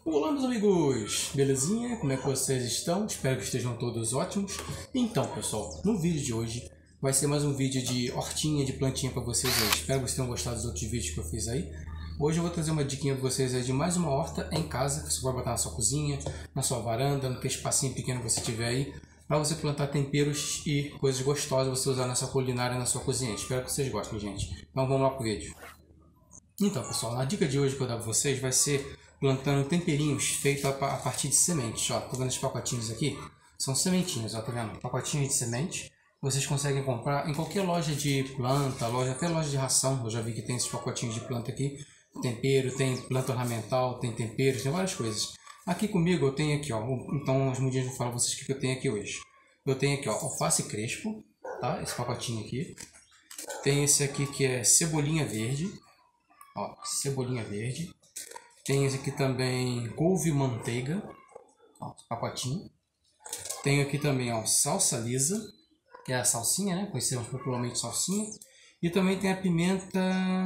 Olá, meus amigos! Belezinha? Como é que vocês estão? Espero que estejam todos ótimos. Então, pessoal, no vídeo de hoje vai ser mais um vídeo de hortinha, de plantinha para vocês aí. Espero que vocês tenham gostado dos outros vídeos que eu fiz aí. Hoje eu vou trazer uma diquinha para vocês aí de mais uma horta em casa, que você pode botar na sua cozinha, na sua varanda, no que espacinho pequeno que você tiver aí, para você plantar temperos e coisas gostosas você usar na sua culinária, na sua cozinha. Espero que vocês gostem, gente. Então vamos lá pro vídeo. Então, pessoal, a dica de hoje que eu vou dar para vocês vai ser plantando temperinhos feitos a partir de sementes. Ó, tô vendo esses pacotinhos aqui? São sementinhos, ó, tá vendo? Pacotinhos de semente. Vocês conseguem comprar em qualquer loja de planta, até loja de ração. Eu já vi que tem esses pacotinhos de planta aqui. Tempero, tem planta ornamental, tem temperos, tem várias coisas. Aqui comigo eu tenho aqui, ó. Então as mudinhas eu vou falar para vocês o que eu tenho aqui hoje. Eu tenho aqui, ó, alface crespo, tá? Esse pacotinho aqui. Tem esse aqui que é cebolinha verde. Ó, cebolinha verde. Tem esse aqui também, couve manteiga, ó, pacotinho. Tem aqui também, ó, salsa lisa, que é a salsinha, né? Conhecemos popularmente salsinha. E também tem a pimenta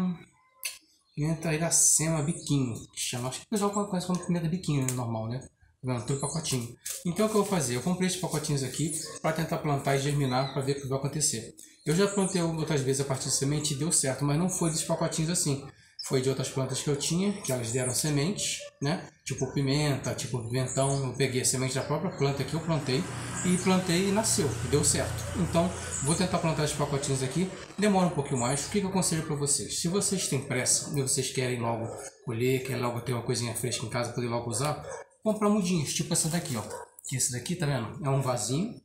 iracema biquinho, que chama. Acho que o pessoal conhece como pimenta biquinho, normal, né? Todo pacotinho. Então o que eu vou fazer? Eu comprei esses pacotinhos aqui para tentar plantar e germinar para ver o que vai acontecer. Eu já plantei outras vezes a partir de semente e deu certo, mas não foi desses pacotinhos assim. Foi de outras plantas que eu tinha, que elas deram sementes, né? Tipo pimenta, tipo pimentão. Eu peguei a semente da própria planta que eu plantei e nasceu, e deu certo. Então, vou tentar plantar esses pacotinhos aqui. Demora um pouquinho mais. O que eu aconselho para vocês? Se vocês têm pressa e vocês querem logo colher, querem logo ter uma coisinha fresca em casa, poder logo usar, comprar mudinhas, tipo essa daqui, ó. Esse daqui, tá vendo? É um vasinho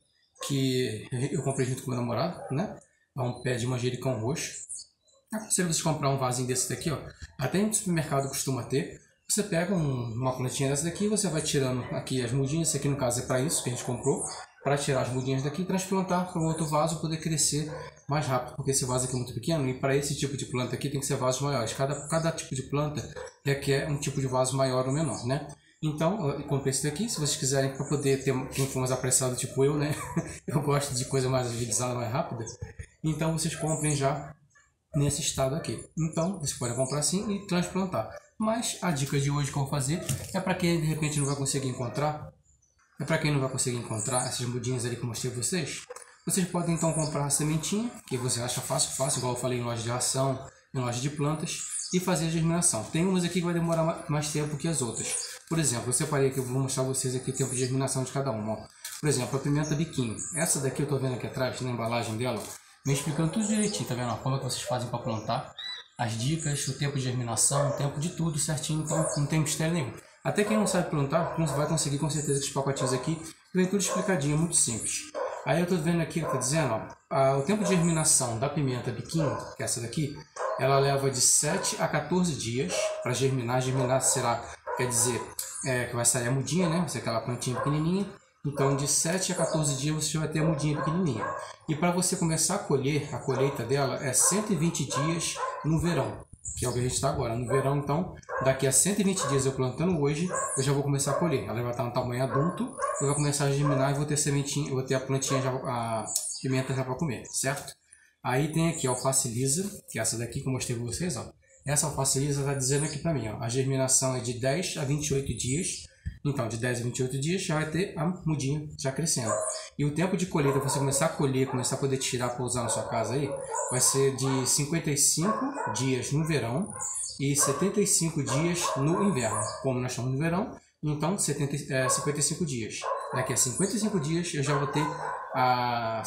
que eu comprei junto com meu namorado, né? É um pé de manjericão roxo. Aconselho você comprar um vasinho desse daqui, ó. Até no supermercado costuma ter. Você pega uma plantinha dessa daqui, você vai tirando aqui as mudinhas. Esse aqui no caso é para isso que a gente comprou, para tirar as mudinhas daqui e transplantar para um outro vaso poder crescer mais rápido, porque esse vaso aqui é muito pequeno e para esse tipo de planta aqui tem que ser vasos maiores. Cada tipo de planta requer um tipo de vaso maior ou menor, né? Então, eu comprei esse daqui. Se vocês quiserem, para poder ter quem for mais apressado, tipo eu, né? Eu gosto de coisa mais agilizada, mais rápida. Então, vocês comprem já nesse estado aqui. Então você pode comprar assim e transplantar. Mas a dica de hoje que eu vou fazer é para quem de repente não vai conseguir encontrar. É para quem não vai conseguir encontrar essas mudinhas ali que eu mostrei para vocês. Vocês podem então comprar a sementinha, que você acha fácil, igual eu falei em loja de ração, em loja de plantas, e fazer a germinação. Tem umas aqui que vai demorar mais tempo que as outras. Por exemplo, eu separei aqui, eu vou mostrar para vocês aqui o tempo de germinação de cada uma. Ó. Por exemplo, a pimenta biquinho. Essa daqui eu estou vendo aqui atrás, na embalagem dela, me explicando tudo direitinho, tá vendo? Como é que vocês fazem para plantar, as dicas, o tempo de germinação, o tempo de tudo certinho, então não tem mistério nenhum. Até quem não sabe plantar, não vai conseguir com certeza esses pacotinhos aqui, vem tudo explicadinho, muito simples. Aí eu tô vendo aqui, tá dizendo, ó, o tempo de germinação da pimenta biquinho, que é essa daqui, ela leva de 7 a 14 dias para germinar. Germinar será, quer dizer, que vai sair a mudinha, né? Vai ser aquela plantinha pequenininha. Então, de 7 a 14 dias você vai ter a mudinha pequenininha. E para você começar a colher, a colheita dela é 120 dias no verão, que é o que a gente está agora. No verão, então, daqui a 120 dias eu plantando hoje, eu já vou começar a colher. Ela vai estar no tamanho adulto, eu vou começar a germinar e vou ter sementinha, eu vou ter a plantinha, a pimenta já para comer, certo? Aí tem aqui a alface lisa, que é essa daqui que eu mostrei para vocês, ó. Essa alface lisa está dizendo aqui para mim, ó, a germinação é de 10 a 28 dias. Então, de 10 a 28 dias já vai ter a mudinha já crescendo. E o tempo de colheita, você começar a colher, começar a poder tirar para usar na sua casa aí, vai ser de 55 dias no verão e 75 dias no inverno. Como nós estamos no verão, então 55 dias. Daqui a 55 dias eu já vou ter a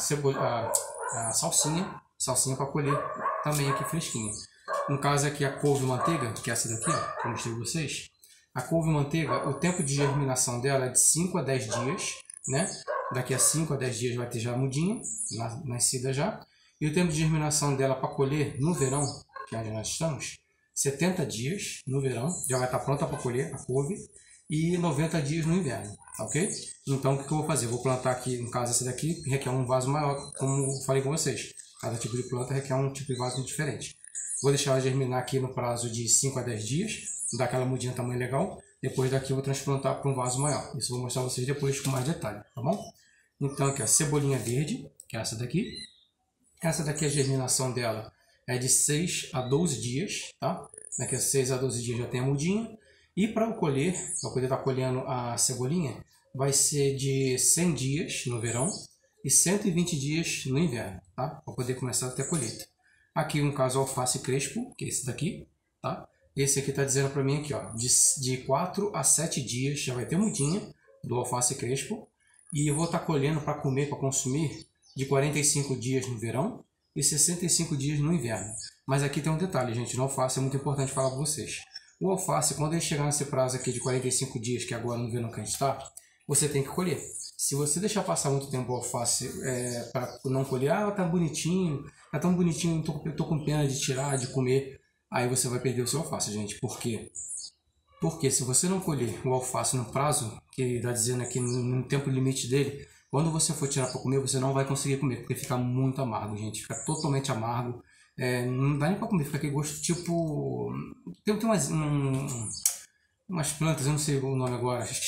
salsinha para colher também aqui fresquinha. No caso aqui a couve manteiga, que é essa daqui, ó, que eu mostrei para vocês. A couve manteiga, o tempo de germinação dela é de 5 a 10 dias, né? Daqui a 5 a 10 dias vai ter já a mudinha, nascida já. E o tempo de germinação dela para colher no verão, que é onde nós estamos, 70 dias no verão, já vai estar pronta para colher a couve, e 90 dias no inverno, ok? Então o que eu vou fazer? Eu vou plantar aqui, no caso essa daqui, que requer um vaso maior, como eu falei com vocês. Cada tipo de planta requer um tipo de vaso diferente. Vou deixar ela germinar aqui no prazo de 5 a 10 dias, dar aquela mudinha tamanho legal. Depois daqui eu vou transplantar para um vaso maior. Isso eu vou mostrar a vocês depois com mais detalhe, tá bom? Então aqui a cebolinha verde, que é essa daqui. Essa daqui a germinação dela é de 6 a 12 dias, tá? Daqui a 6 a 12 dias já tem a mudinha. E para eu colher, para poder estar colhendo a cebolinha, vai ser de 100 dias no verão e 120 dias no inverno, tá? Para poder começar a ter a colheita. Aqui um caso alface crespo, que é esse daqui, tá? Esse aqui está dizendo para mim aqui, ó, de 4 a 7 dias já vai ter mudinha do alface crespo. E eu vou estar colhendo para comer, para consumir, de 45 dias no verão e 65 dias no inverno. Mas aqui tem um detalhe, gente, no alface é muito importante falar para vocês. O alface, quando ele chegar nesse prazo aqui de 45 dias, que agora no verão que a gente está, você tem que colher. Se você deixar passar muito tempo o alface para não colher, tá bonitinho, tá tão bonitinho, eu tô com pena de tirar, de comer, aí você vai perder o seu alface, gente. Por quê? Porque se você não colher o alface no prazo, que está dizendo aqui no tempo limite dele, quando você for tirar para comer, você não vai conseguir comer, porque fica muito amargo, gente. Fica totalmente amargo. Não dá nem para comer, fica aquele gosto tipo... Tem umas plantas, eu não sei o nome agora, acho que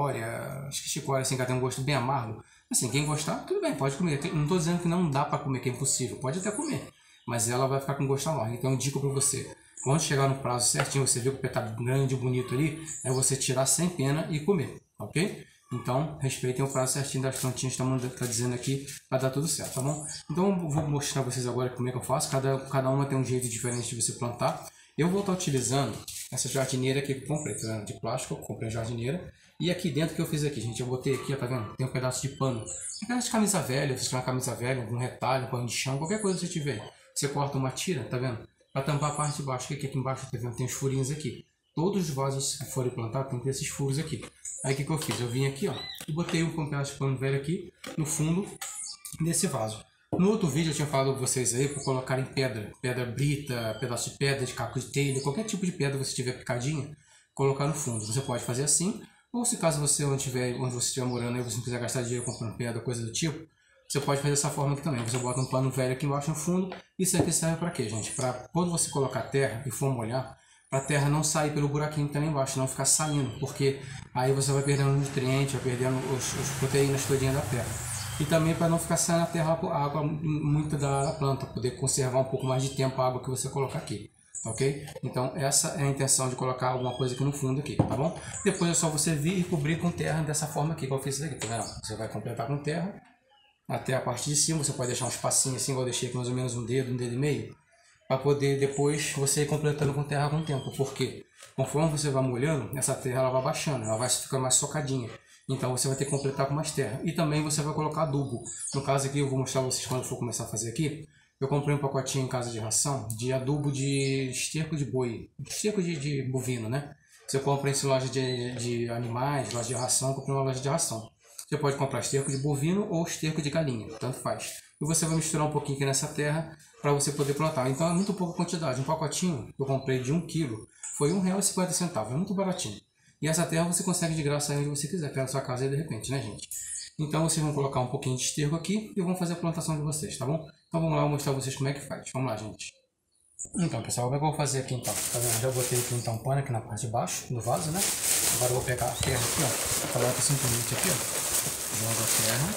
chicória, assim, que tem um gosto bem amargo. Assim, quem gostar, tudo bem, pode comer. Não estou dizendo que não dá para comer, que é impossível, pode até comer. Mas ela vai ficar com gosto amargo, então eu digo para você. Quando chegar no prazo certinho, você vê que o pé tá grande, bonito ali, é você tirar sem pena e comer, ok? Então, respeitem o prazo certinho das plantinhas, tá dizendo aqui, vai dar tudo certo, tá bom? Então, eu vou mostrar pra vocês agora como é que eu faço, cada uma tem um jeito diferente de você plantar. Eu vou estar utilizando essa jardineira aqui que eu comprei, tá vendo? De plástico, eu comprei a jardineira. E aqui dentro que eu fiz aqui, gente, eu botei aqui, ó, tá vendo? Tem um pedaço de pano. Aquelas camisa velha, você tiver uma camisa velha, algum retalho, um pano de chão, qualquer coisa que você tiver. Você corta uma tira, tá vendo? Para tampar a parte de baixo, que aqui embaixo, tá vendo? Tem os furinhos aqui. Todos os vasos que forem plantar tem que ter esses furos aqui. Aí o que eu fiz? Eu vim aqui, ó, e botei um pedaço de pano velho aqui no fundo desse vaso. No outro vídeo eu tinha falado para vocês aí para colocarem pedra brita, pedaço de pedra, de caco de telha, qualquer tipo de pedra que você tiver picadinha, colocar no fundo. Você pode fazer assim, ou se caso você onde você estiver morando, aí você não quiser gastar dinheiro comprando pedra, coisa do tipo, você pode fazer dessa forma aqui também. Você bota um pano velho aqui embaixo no fundo. Isso aqui serve para quê, gente? Para quando você colocar terra e for molhar, para a terra não sair pelo buraquinho que tem lá embaixo, não ficar saindo, porque aí você vai perdendo nutrientes, vai perdendo os proteínas todinhas da terra. E também para não ficar saindo na terra a água muito da planta, poder conservar um pouco mais de tempo a água que você colocar aqui, ok? Então essa é a intenção de colocar alguma coisa aqui no fundo aqui, tá bom? Depois é só você vir e cobrir com terra dessa forma aqui, que eu fiz isso aqui, tá vendo? Você vai completar com terra até a parte de cima, você pode deixar um espacinho assim, igual eu deixei aqui mais ou menos um dedo e meio, para poder depois você ir completando com terra com o tempo, porque conforme você vai molhando, essa terra ela vai baixando, ela vai ficando mais socadinha. Então você vai ter que completar com mais terra. E também você vai colocar adubo. No caso aqui, eu vou mostrar vocês quando eu for começar a fazer aqui. Eu comprei um pacotinho em casa de ração de adubo de esterco de boi, esterco de bovino, né? Você compra em loja de animais, loja de ração, eu comprei uma loja de ração. Você pode comprar esterco de bovino ou esterco de galinha, tanto faz. E você vai misturar um pouquinho aqui nessa terra para você poder plantar. Então é muito pouca quantidade. Um pacotinho que eu comprei de 1 kg foi R$ 1,50, é muito baratinho. E essa terra você consegue de graça aí onde você quiser, pela sua casa aí de repente, né, gente? Então vocês vão colocar um pouquinho de esterco aqui e vão fazer a plantação de vocês, tá bom? Então vamos lá, eu vou mostrar vocês como é que faz. Vamos lá, gente. Então, pessoal, como é que eu vou fazer aqui então? Tá vendo? Já botei aqui então um pano aqui na parte de baixo do vaso, né? Agora eu vou pegar a terra aqui, ó. Coloco simplesmente aqui, ó. Jogo a terra.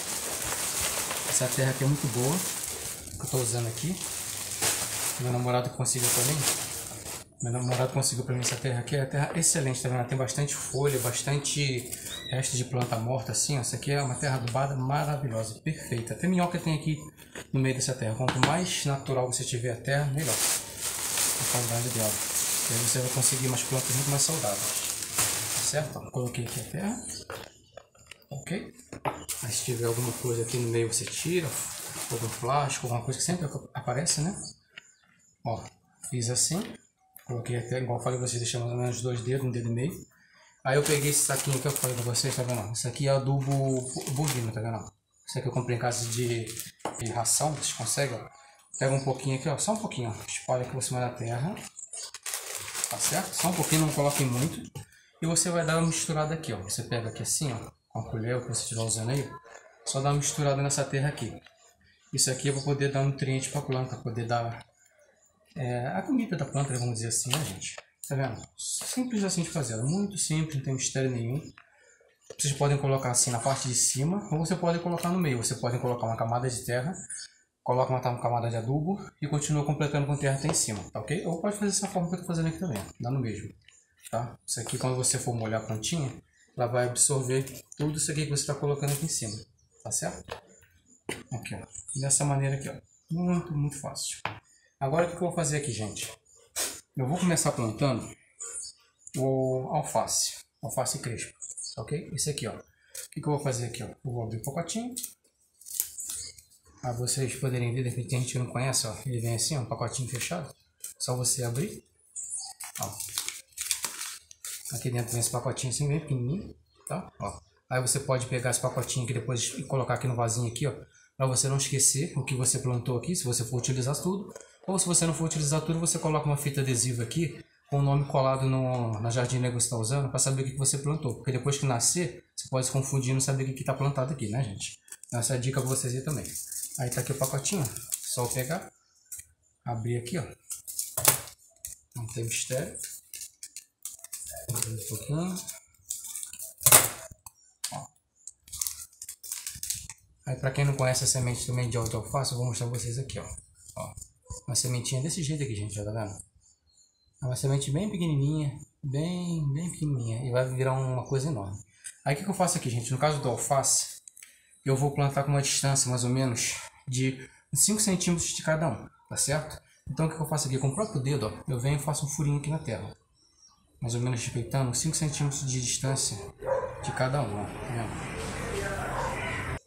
Essa terra aqui é muito boa, que eu tô usando aqui. Meu namorado conseguiu pra mim. Essa terra aqui, é terra excelente, tá vendo? Tem bastante folha, bastante resto de planta morta assim, ó. Essa aqui é uma terra adubada maravilhosa, perfeita. Até minhoca tem aqui no meio dessa terra. Quanto mais natural você tiver a terra, melhor a qualidade dela. E aí você vai conseguir umas plantas muito mais saudáveis. Tá certo? Ó, coloquei aqui a terra. Ok? Aí se tiver alguma coisa aqui no meio você tira, algum plástico, alguma coisa que sempre aparece, né? Ó, fiz assim. Coloquei até, igual eu falei pra vocês, deixei mais ou menos 2 dedos, 1 dedo e meio. Aí eu peguei esse saquinho que eu falei pra vocês, tá vendo? Isso aqui é adubo bovino, tá vendo? Isso aqui eu comprei em casa de ração, vocês conseguem, ó. Pega um pouquinho aqui, ó, só um pouquinho, ó. Espalha aqui por cima da terra. Tá certo? Só um pouquinho, não coloquem muito. E você vai dar uma misturada aqui, ó. Você pega aqui assim, ó, com a colher, o que você estiver usando aí. Só dá uma misturada nessa terra aqui. Isso aqui é para poder dar nutriente pra planta, poder dar... a comida da planta, vamos dizer assim, né, gente? Tá vendo? Simples assim de fazer, muito simples, não tem mistério nenhum. Vocês podem colocar assim na parte de cima, ou você pode colocar no meio. Você pode colocar uma camada de terra, coloca uma camada de adubo e continua completando com terra até em cima, tá ok? Ou pode fazer dessa forma que eu tô fazendo aqui também, dá no mesmo. tá? Isso aqui, quando você for molhar a plantinha, ela vai absorver tudo isso aqui que você está colocando aqui em cima, tá certo? Aqui, ó, dessa maneira aqui, ó, muito fácil. Agora o que eu vou fazer aqui, gente? Eu vou começar plantando o alface crespo, ok? Esse aqui, ó. O que eu vou fazer aqui, ó? Eu vou abrir o pacotinho. Para vocês poderem ver, de repente a gente não conhece, ó. Ele vem assim, ó, um pacotinho fechado. Só você abrir, ó. Aqui dentro vem esse pacotinho assim, bem pequenininho, tá? Ó. Aí você pode pegar esse pacotinho aqui depois e colocar aqui no vasinho aqui, ó. Para você não esquecer o que você plantou aqui, se você for utilizar tudo. Ou se você não for utilizar tudo, você coloca uma fita adesiva aqui com o nome colado na jardineira que você está usando para saber o que você plantou. Porque depois que nascer, você pode se confundir e não saber o que está plantado aqui, né, gente? Então, essa é a dica para vocês aí também. Aí tá aqui o pacotinho, só eu pegar, abrir aqui, ó. Não tem mistério. Abrir um pouquinho. Ó. Aí para quem não conhece a semente também de alface, eu vou mostrar pra vocês aqui, ó. Ó. Uma sementinha desse jeito aqui, gente, ó, tá vendo? É uma semente bem pequenininha, bem pequenininha, e vai virar uma coisa enorme. Aí o que eu faço aqui, gente? No caso do alface, eu vou plantar com uma distância mais ou menos de 5 centímetros de cada um, tá certo? Então o que eu faço aqui? Com o próprio dedo, ó, eu venho e faço um furinho aqui na terra. Mais ou menos respeitando 5 centímetros de distância de cada um, ó, tá vendo?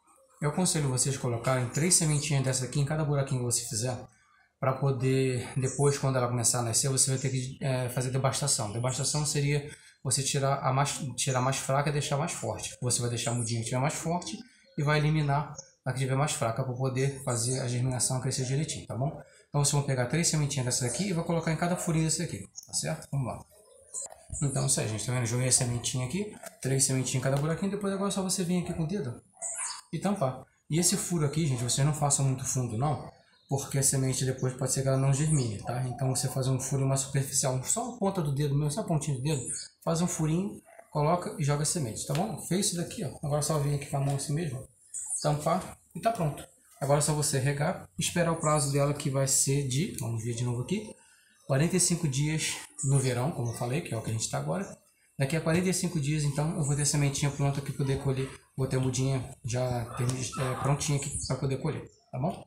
Eu aconselho vocês colocarem 3 sementinhas dessa aqui em cada buraquinho que você fizer, para poder, depois quando ela começar a nascer, você vai ter que fazer debastação. Debastação seria você tirar mais fraca e deixar mais forte. Você vai deixar a mudinha que estiver mais forte e vai eliminar a que estiver mais fraca para poder fazer a germinação crescer direitinho, tá bom? Então vocês vão pegar 3 sementinhas dessa aqui e vai colocar em cada furinho desse aqui, tá certo? Vamos lá. Então isso aí, gente, tá vendo? Joguei a sementinha aqui, 3 sementinhas em cada buraquinho, depois agora é só você vir aqui com o dedo e tampar. E esse furo aqui, gente, vocês não façam muito fundo não, porque a semente depois pode ser que ela não germine, tá? Então você faz um furinho mais superficial, só a ponta do dedo mesmo, só a pontinha do dedo, faz um furinho, coloca e joga a semente, tá bom? Fez isso daqui, ó. Agora só vir aqui com a mão assim mesmo, tampar e tá pronto. Agora é só você regar, esperar o prazo dela que vai ser de, vamos ver de novo aqui, 45 dias no verão, como eu falei, que é o que a gente está agora. Daqui a 45 dias, então, eu vou ter a sementinha pronta aqui para poder colher, vou ter a mudinha já prontinha aqui para poder colher, tá bom?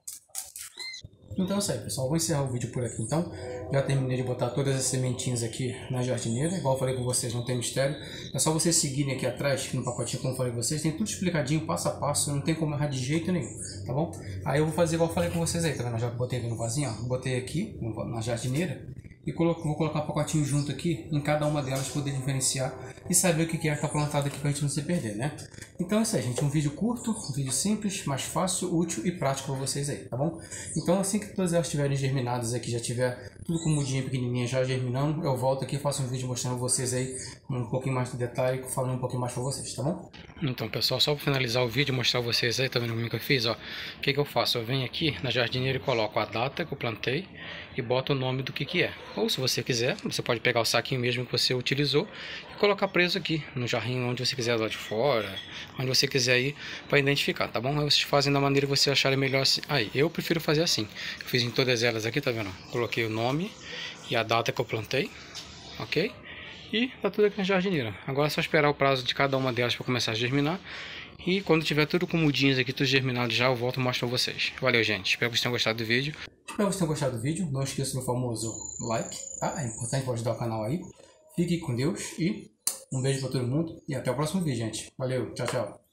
Então é isso aí, pessoal, vou encerrar o vídeo por aqui então. Já terminei de botar todas as sementinhas aqui na jardineira, igual eu falei com vocês, não tem mistério. É só vocês seguirem aqui atrás, no pacotinho como eu falei com vocês, tem tudo explicadinho, passo a passo, não tem como errar de jeito nenhum, tá bom? Aí eu vou fazer igual eu falei com vocês aí, tá vendo? Já botei aqui no vasinho, ó, botei aqui na jardineira e vou colocar um pacotinho junto aqui em cada uma delas, poder diferenciar e saber o que é que tá plantado aqui pra gente não se perder, né? Então é isso aí, gente, um vídeo curto, um vídeo simples, mais fácil, útil e prático para vocês aí, tá bom? Então assim que todas elas estiverem germinadas aqui, já tiver tudo com mudinha pequenininha já germinando, eu volto aqui e faço um vídeo mostrando vocês aí um pouquinho mais de detalhe, falando um pouquinho mais para vocês, tá bom? Então pessoal, só para finalizar o vídeo, mostrar vocês aí, tá vendo como que eu fiz, ó? O que eu faço? Eu venho aqui na jardineira e coloco a data que eu plantei e boto o nome do que é. Ou se você quiser, você pode pegar o saquinho mesmo que você utilizou e colocar preso aqui no jarrinho, onde você quiser, lá de fora, onde você quiser ir para identificar, tá bom? Aí vocês fazem da maneira que você acharem melhor assim. Aí, eu prefiro fazer assim. Eu fiz em todas elas aqui, tá vendo? Coloquei o nome e a data que eu plantei, ok? E tá tudo aqui na jardineira. Agora é só esperar o prazo de cada uma delas para começar a germinar. E quando tiver tudo com mudinhos aqui, tudo germinado já, eu volto e mostro pra vocês. Valeu, gente. Espero que vocês tenham gostado do vídeo. Espero que vocês tenham gostado do vídeo. Não esqueça do famoso like, tá? É importante para ajudar o canal aí. Fique com Deus e um beijo para todo mundo. E até o próximo vídeo, gente. Valeu, tchau, tchau.